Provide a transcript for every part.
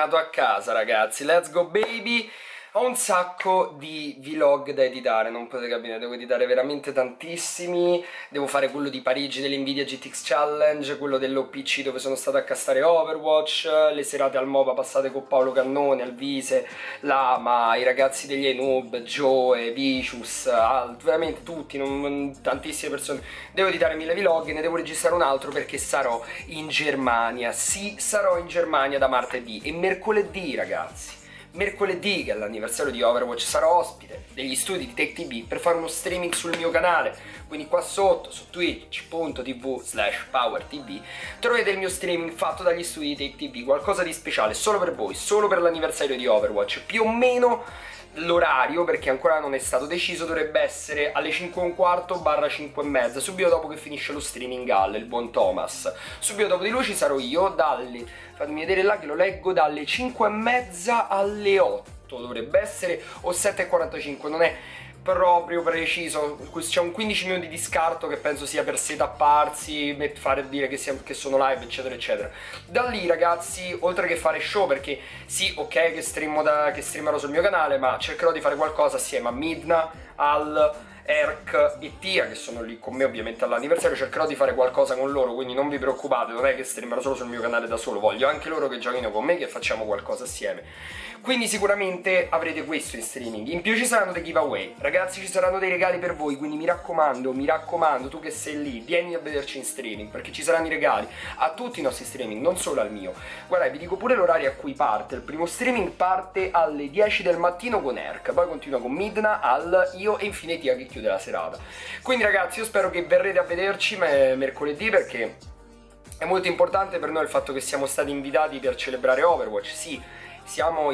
tornato a casa, ragazzi. Let's go baby. Ho un sacco di vlog da editare, non potete capire, devo editare veramente tantissimi. Devo fare quello di Parigi dell'Nvidia GTX Challenge, quello dell'OPC dove sono stato a castare Overwatch, le serate al MOBA passate con Paolo Cannone, Alvise, Lama, i ragazzi degli Enoob, Joe, Vicious, veramente tutti, tantissime persone. Devo editare 1000 vlog e ne devo registrare un altro perché sarò in Germania. Sì, sarò in Germania da martedì e mercoledì, ragazzi. Mercoledì, che è l'anniversario di Overwatch, sarò ospite degli studi di TechTV per fare uno streaming sul mio canale. Quindi qua sotto, su twitch.tv/PowerTV, troverete il mio streaming fatto dagli studi di TechTV, qualcosa di speciale, solo per voi, solo per l'anniversario di Overwatch. Più o meno l'orario, perché ancora non è stato deciso, dovrebbe essere alle 5:15/5:30, subito dopo che finisce lo streaming il buon Thomas. Subito dopo di lui ci sarò io, fatemi vedere là che lo leggo, dalle 5:30 alle 8 dovrebbe essere, o 7:45, non è proprio preciso, c'è un 15 minuti di scarto che penso sia per setapparsi, fare dire che sono live eccetera eccetera. Da lì, ragazzi, oltre che fare show, perché sì, ok che streamerò sul mio canale, ma cercherò di fare qualcosa assieme a Midna, Al, Erk e Tia, che sono lì con me ovviamente all'anniversario. Cercherò di fare qualcosa con loro, quindi non vi preoccupate, non è che streamerò solo sul mio canale da solo, voglio anche loro che giochino con me, che facciamo qualcosa assieme. Quindi sicuramente avrete questo in streaming. In più ci saranno dei giveaway, ragazzi, ci saranno dei regali per voi, quindi mi raccomando, tu che sei lì, vieni a vederci in streaming, perché ci saranno i regali a tutti i nostri streaming, non solo al mio. Guarda, vi dico pure l'orario a cui parte. Il primo streaming parte alle 10 del mattino con Erk, poi continua con Midna, Al, io e infine Tia che chiude la serata. Quindi, ragazzi, io spero che verrete a vederci mercoledì, perché è molto importante per noi il fatto che siamo stati invitati per celebrare Overwatch. Sì, siamo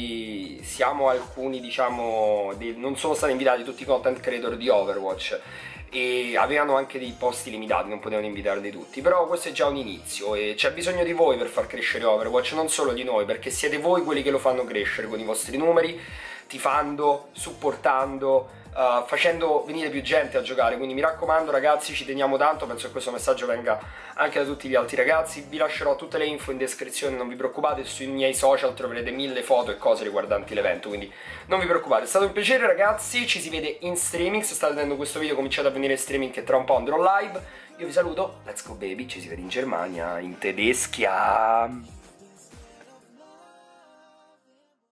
alcuni, diciamo, non sono stati invitati tutti i content creator di Overwatch e avevano anche dei posti limitati, non potevano invitarli tutti, però questo è già un inizio e c'è bisogno di voi per far crescere Overwatch, non solo di noi, perché siete voi quelli che lo fanno crescere con i vostri numeri, tifando, supportando, facendo venire più gente a giocare. Quindi mi raccomando, ragazzi, ci teniamo tanto, penso che questo messaggio venga anche da tutti gli altri ragazzi. Vi lascerò tutte le info in descrizione, non vi preoccupate, sui miei social troverete 1000 foto e cose riguardanti l'evento, quindi non vi preoccupate. È stato un piacere, ragazzi, ci si vede in streaming. Se state vedendo questo video cominciate a venire in streaming, che tra un po' andrò live. Io vi saluto, let's go baby, ci si vede in Germania, in Tedeschia.